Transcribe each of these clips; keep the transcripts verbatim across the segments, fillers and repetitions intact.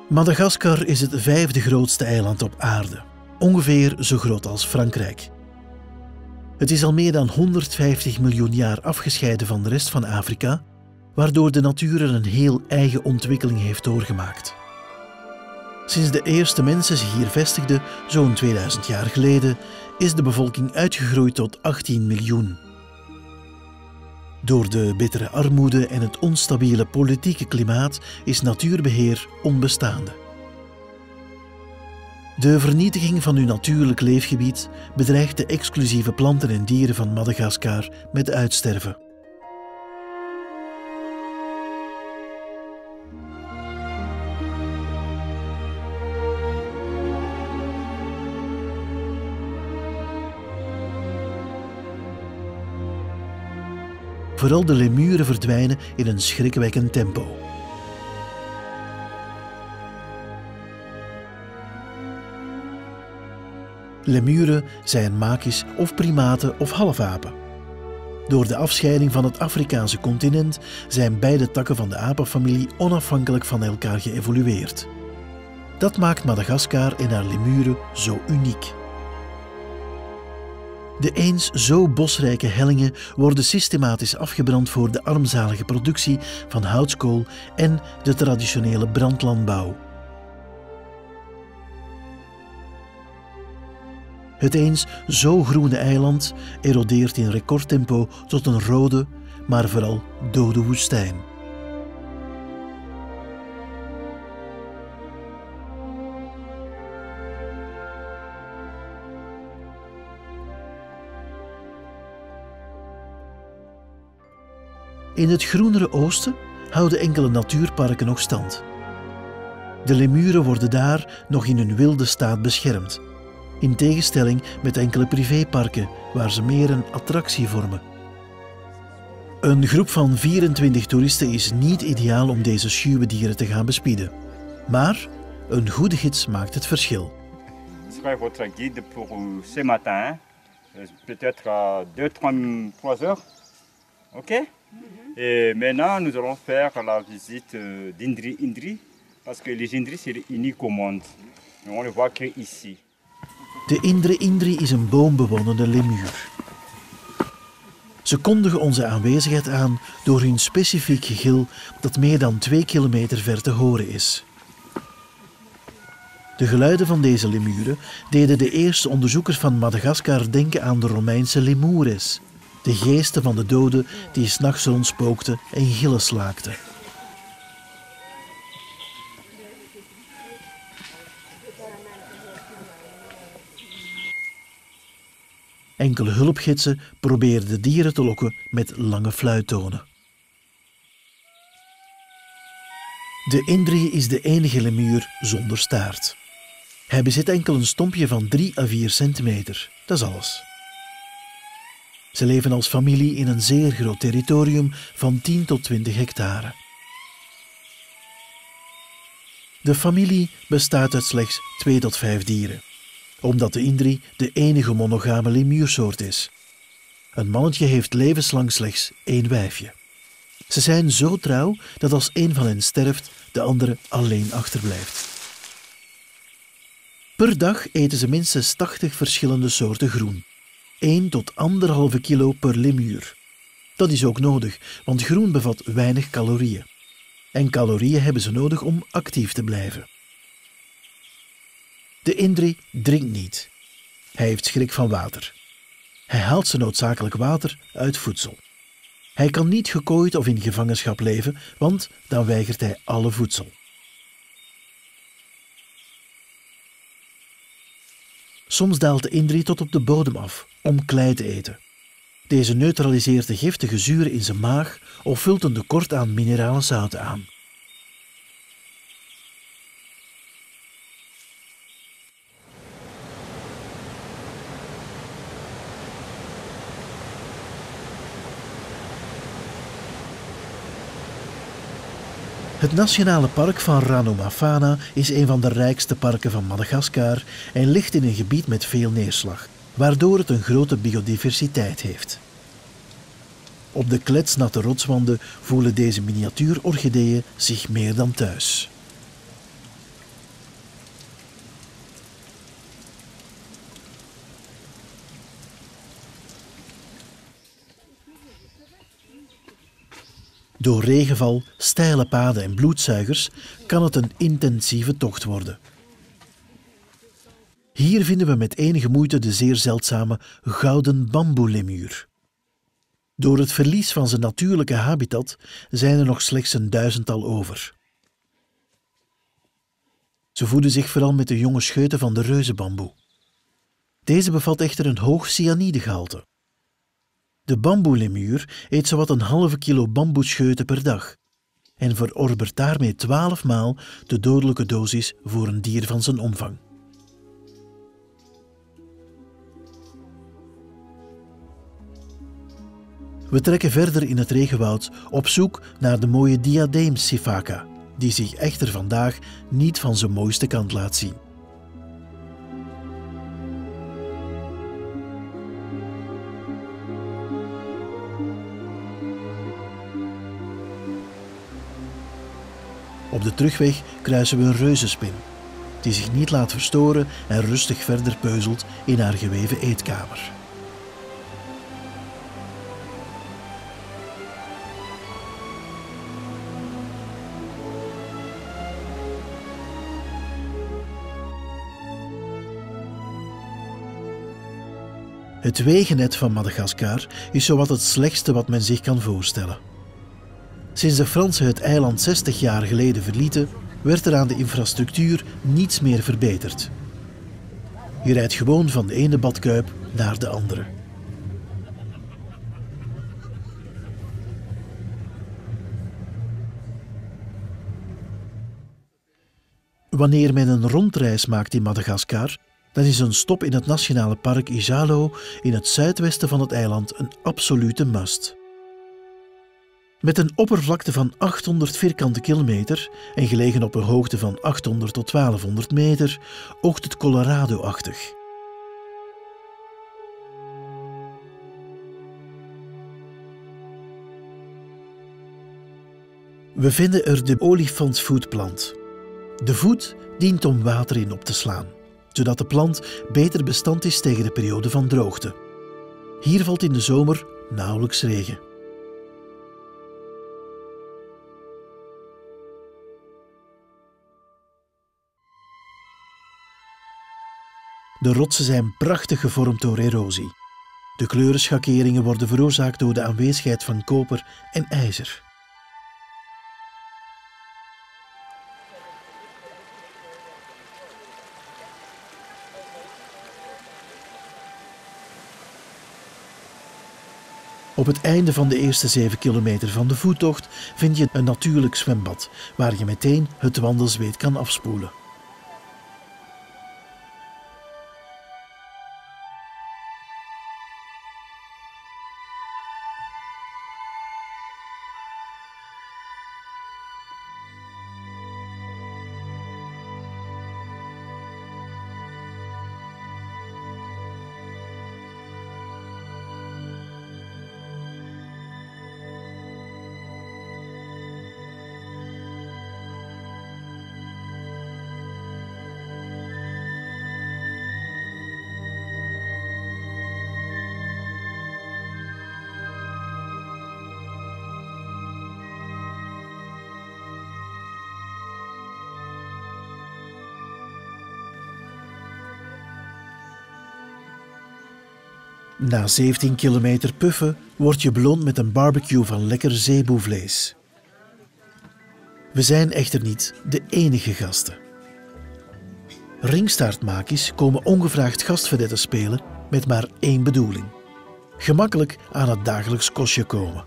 Madagaskar is het vijfde grootste eiland op aarde, ongeveer zo groot als Frankrijk. Het is al meer dan honderdvijftig miljoen jaar afgescheiden van de rest van Afrika, waardoor de natuur er een heel eigen ontwikkeling heeft doorgemaakt. Sinds de eerste mensen zich hier vestigden, zo'n tweeduizend jaar geleden, is de bevolking uitgegroeid tot achttien miljoen. Door de bittere armoede en het onstabiele politieke klimaat is natuurbeheer onbestaande. De vernietiging van uw natuurlijk leefgebied bedreigt de exclusieve planten en dieren van Madagaskar met uitsterven. Vooral de lemuren verdwijnen in een schrikwekkend tempo. Lemuren zijn makies of primaten of halfapen. Door de afscheiding van het Afrikaanse continent zijn beide takken van de apenfamilie onafhankelijk van elkaar geëvolueerd. Dat maakt Madagaskar en haar lemuren zo uniek. De eens zo bosrijke hellingen worden systematisch afgebrand voor de armzalige productie van houtskool en de traditionele brandlandbouw. Het eens zo groene eiland erodeert in recordtempo tot een rode, maar vooral dode woestijn. In het groenere oosten houden enkele natuurparken nog stand. De lemuren worden daar nog in hun wilde staat beschermd, in tegenstelling met enkele privéparken waar ze meer een attractie vormen. Een groep van vierentwintig toeristen is niet ideaal om deze schuwe dieren te gaan bespieden. Maar een goede gids maakt het verschil. Je serai votre guide pour ce matin, peut-être à deux trois heures. Ok? Et maintenant, nous allons faire la visite d'Indri Indri, parce que les Indri, c'est unique au monde. Et on le voit que ici. De Indri Indri is een boombewonende lemuur. Ze kondigen onze aanwezigheid aan door hun specifiek gegil dat meer dan twee kilometer ver te horen is. De geluiden van deze lemuren deden de eerste onderzoekers van Madagaskar denken aan de Romeinse lemures, de geesten van de doden die 's nachts rondspookten en gillen slaakten. Enkele hulpgidsen proberen de dieren te lokken met lange fluittonen. De Indri is de enige lemuur zonder staart. Hij bezit enkel een stompje van drie à vier centimeter, dat is alles. Ze leven als familie in een zeer groot territorium van tien tot twintig hectare. De familie bestaat uit slechts twee tot vijf dieren, omdat de Indri de enige monogame lemuursoort is. Een mannetje heeft levenslang slechts één wijfje. Ze zijn zo trouw dat als een van hen sterft, de andere alleen achterblijft. Per dag eten ze minstens tachtig verschillende soorten groen. één tot anderhalve kilo per lemuur. Dat is ook nodig, want groen bevat weinig calorieën. En calorieën hebben ze nodig om actief te blijven. De Indri drinkt niet. Hij heeft schrik van water. Hij haalt zijn noodzakelijk water uit voedsel. Hij kan niet gekooid of in gevangenschap leven, want dan weigert hij alle voedsel. Soms daalt de Indri tot op de bodem af om klei te eten. Deze neutraliseert de giftige zuren in zijn maag of vult een tekort aan minerale zouten aan. Het nationale park van Ranomafana is een van de rijkste parken van Madagaskar en ligt in een gebied met veel neerslag, waardoor het een grote biodiversiteit heeft. Op de kletsnatte rotswanden voelen deze miniatuurorchideeën zich meer dan thuis. Door regenval, steile paden en bloedzuigers kan het een intensieve tocht worden. Hier vinden we met enige moeite de zeer zeldzame gouden bamboelemuur. Door het verlies van zijn natuurlijke habitat zijn er nog slechts een duizendtal over. Ze voeden zich vooral met de jonge scheuten van de reuzenbamboe. Deze bevat echter een hoog cyanidegehalte. De bamboelemuur eet zowat een halve kilo bamboescheuten per dag en verorbert daarmee twaalf maal de dodelijke dosis voor een dier van zijn omvang. We trekken verder in het regenwoud op zoek naar de mooie diadeem-sifaka, die zich echter vandaag niet van zijn mooiste kant laat zien. Op de terugweg kruisen we een reuzenspin, die zich niet laat verstoren en rustig verder peuzelt in haar geweven eetkamer. Het wegennet van Madagaskar is zowat het slechtste wat men zich kan voorstellen. Sinds de Fransen het eiland zestig jaar geleden verlieten, werd er aan de infrastructuur niets meer verbeterd. Je rijdt gewoon van de ene badkuip naar de andere. Wanneer men een rondreis maakt in Madagaskar, dan is een stop in het nationale park Ijalo in het zuidwesten van het eiland een absolute must. Met een oppervlakte van achthonderd vierkante kilometer en gelegen op een hoogte van achthonderd tot twaalfhonderd meter, oogt het Colorado-achtig. We vinden er de olifantsvoetplant. De voet dient om water in op te slaan, zodat de plant beter bestand is tegen de periode van droogte. Hier valt in de zomer nauwelijks regen. De rotsen zijn prachtig gevormd door erosie. De kleurenschakeringen worden veroorzaakt door de aanwezigheid van koper en ijzer. Op het einde van de eerste zeven kilometer van de voettocht vind je een natuurlijk zwembad, waar je meteen het wandelzweet kan afspoelen. Na zeventien kilometer puffen word je beloond met een barbecue van lekker zeeboevlees. We zijn echter niet de enige gasten. Ringstaartmakis komen ongevraagd gastvedetten spelen met maar één bedoeling: gemakkelijk aan het dagelijks kostje komen.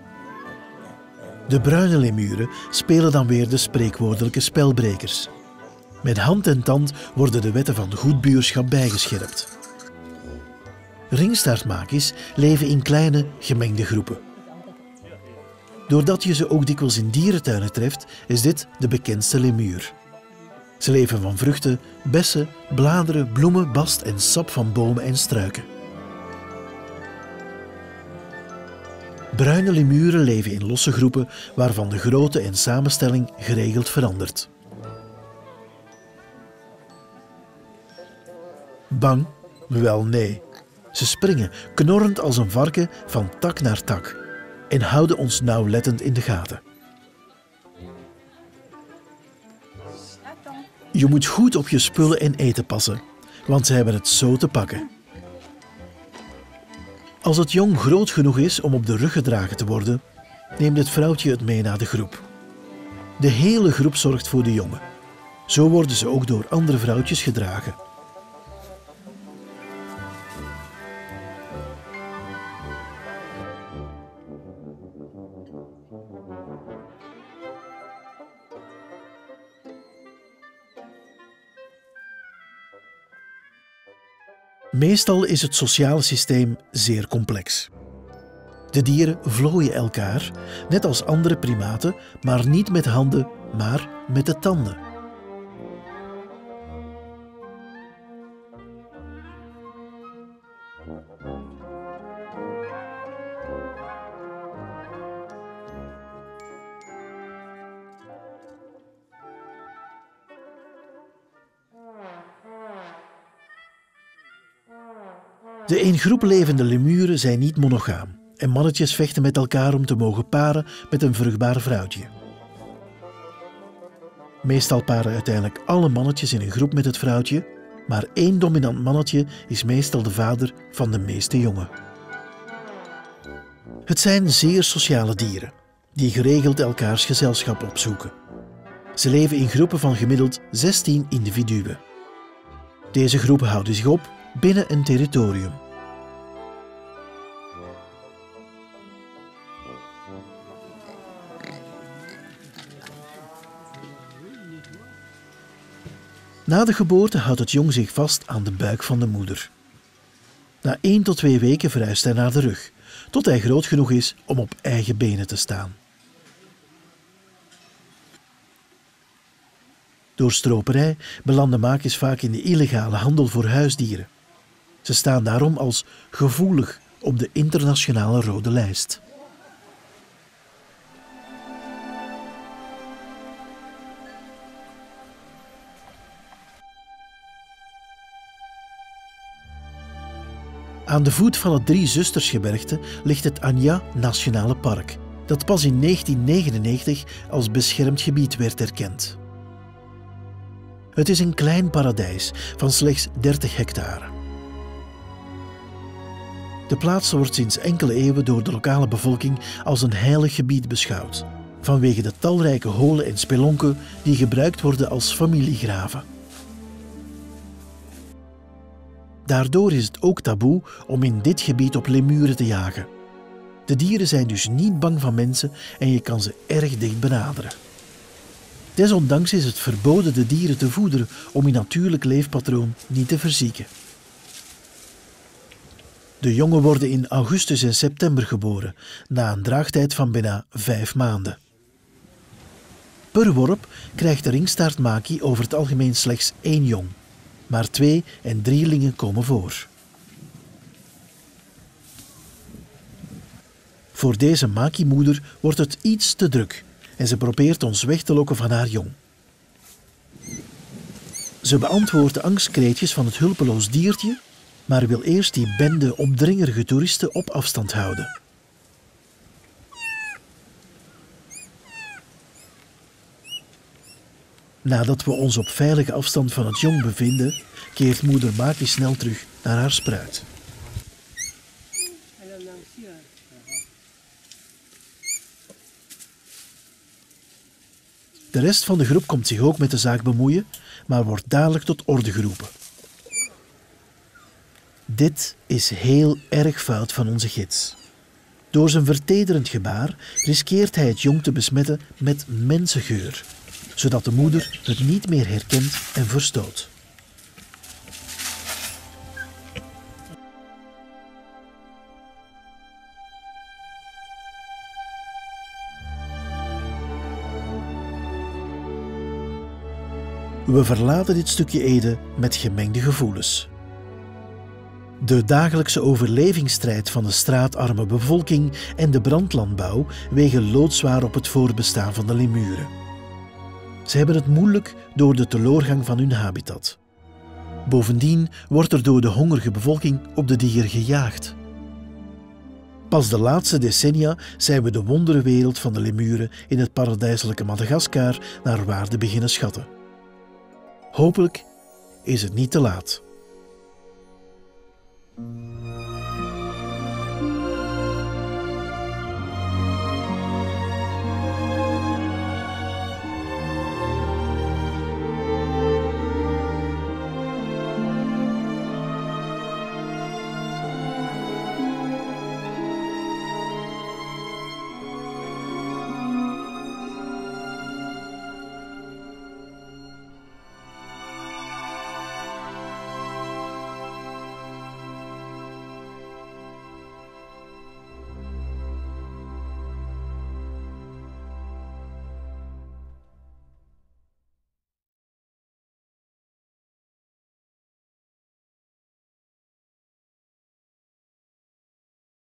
De bruine lemuren spelen dan weer de spreekwoordelijke spelbrekers. Met hand en tand worden de wetten van goed buurschap bijgescherpt. Ringstaartmakis leven in kleine, gemengde groepen. Doordat je ze ook dikwijls in dierentuinen treft, is dit de bekendste lemuur. Ze leven van vruchten, bessen, bladeren, bloemen, bast en sap van bomen en struiken. Bruine lemuren leven in losse groepen waarvan de grootte en samenstelling geregeld verandert. Bang? Wel nee. Ze springen, knorrend als een varken, van tak naar tak. en houden ons nauwlettend in de gaten. Je moet goed op je spullen en eten passen, want ze hebben het zo te pakken. Als het jong groot genoeg is om op de rug gedragen te worden, neemt het vrouwtje het mee naar de groep. De hele groep zorgt voor de jongen. Zo worden ze ook door andere vrouwtjes gedragen. Meestal is het sociale systeem zeer complex. De dieren vlooien elkaar, net als andere primaten, maar niet met handen, maar met de tanden. De in groep levende lemuren zijn niet monogaam en mannetjes vechten met elkaar om te mogen paren met een vruchtbaar vrouwtje. Meestal paren uiteindelijk alle mannetjes in een groep met het vrouwtje, maar één dominant mannetje is meestal de vader van de meeste jongen. Het zijn zeer sociale dieren, die geregeld elkaars gezelschap opzoeken. Ze leven in groepen van gemiddeld zestien individuen. Deze groepen houden zich op binnen een territorium. Na de geboorte houdt het jong zich vast aan de buik van de moeder. Na één tot twee weken verhuist hij naar de rug, tot hij groot genoeg is om op eigen benen te staan. Door stroperij belanden maakjes vaak in de illegale handel voor huisdieren. Ze staan daarom als gevoelig op de internationale rode lijst. Aan de voet van het Drie Zustersgebergte ligt het Anja Nationale Park, dat pas in negentien negenennegentig als beschermd gebied werd erkend. Het is een klein paradijs van slechts dertig hectare. De plaats wordt sinds enkele eeuwen door de lokale bevolking als een heilig gebied beschouwd, vanwege de talrijke holen en spelonken die gebruikt worden als familiegraven. Daardoor is het ook taboe om in dit gebied op lemuren te jagen. De dieren zijn dus niet bang van mensen en je kan ze erg dicht benaderen. Desondanks is het verboden de dieren te voederen om hun natuurlijk leefpatroon niet te verzieken. De jongen worden in augustus en september geboren, na een draagtijd van bijna vijf maanden. Per worp krijgt de ringstaartmaki over het algemeen slechts één jong, maar twee- en drielingen komen voor. Voor deze maki-moeder wordt het iets te druk en ze probeert ons weg te lokken van haar jong. Ze beantwoordt de angstkreetjes van het hulpeloos diertje, maar wil eerst die bende opdringerige toeristen op afstand houden. Nadat we ons op veilige afstand van het jong bevinden, keert moeder Maki snel terug naar haar spruit. De rest van de groep komt zich ook met de zaak bemoeien, maar wordt dadelijk tot orde geroepen. Dit is heel erg fout van onze gids. Door zijn vertederend gebaar riskeert hij het jong te besmetten met mensengeur, zodat de moeder het niet meer herkent en verstoot. We verlaten dit stukje Ede met gemengde gevoelens. De dagelijkse overlevingsstrijd van de straatarme bevolking en de brandlandbouw wegen loodzwaar op het voortbestaan van de lemuren. Ze hebben het moeilijk door de teloorgang van hun habitat. Bovendien wordt er door de hongerige bevolking op de dieren gejaagd. Pas de laatste decennia zijn we de wonderenwereld van de lemuren in het paradijselijke Madagaskar naar waarde beginnen schatten. Hopelijk is het niet te laat.